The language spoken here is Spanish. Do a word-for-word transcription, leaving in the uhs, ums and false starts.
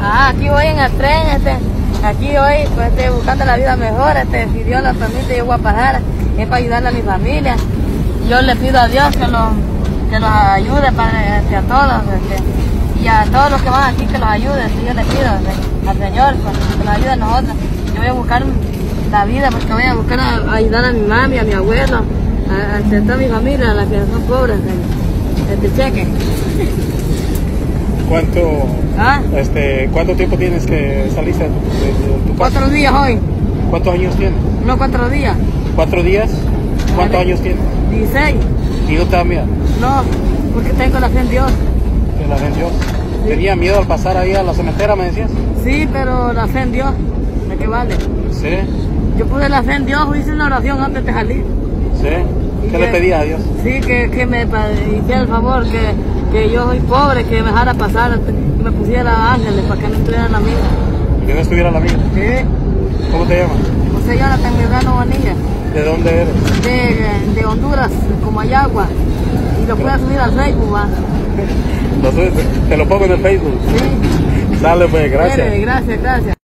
Ah, aquí voy en el tren, este, aquí hoy pues estoy buscando la vida mejor, este, si Dios lo permite yo voy a pasar, es para ayudarle a mi familia. Yo le pido a Dios que los, que los ayude para, este, a todos, este, y a todos los que van aquí que los ayude, yo le pido este, al Señor pues, que nos ayude a nosotros. Yo voy a buscar la vida porque voy a buscar a, a ayudar a mi mami, a mi abuelo, a, a, a toda mi familia, a las que son pobres, este, este cheque. ¿Cuánto, ¿Ah? este, ¿Cuánto tiempo tienes que saliste de tu, de, de tu casa? Cuatro días hoy. ¿Cuántos años tienes? No, cuatro días. ¿Cuatro días? ¿Cuántos años tienes? Dieciséis. ¿Y no te da miedo? No, porque tengo la fe en Dios. ¿En la fe en Dios? Sí. ¿Tenía miedo al pasar ahí a la cementera, me decías? Sí, pero la fe en Dios, ¿de qué vale? Sí. Yo puse la fe en Dios, hice una oración antes de salir. Sí. ¿Qué que, le pedías a Dios? Sí, que, que me hiciera el favor, que, que yo soy pobre, que me dejara pasar, que me pusiera ángeles para que no estuviera la mía. Que no estuviera la mía. Sí. ¿Cómo te llamas? José Jonathan Medrano Bonilla. ¿De dónde eres? De, de Honduras, Comayagua. Y lo puedo subir al Facebook, ¿va? Lo subes, te lo pongo en el Facebook. Sí. Sale pues, gracias. Gracias, gracias.